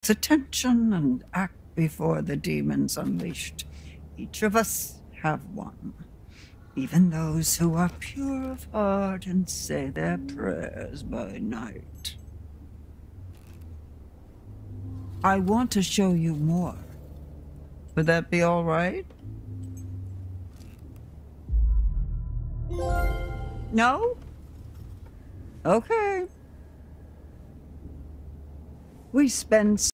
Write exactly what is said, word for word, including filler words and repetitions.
attention and act before the demons unleashed. Each of us have one. Even those who are pure of heart and say their prayers by night. I want to show you more. Would that be all right? No? Okay. We spend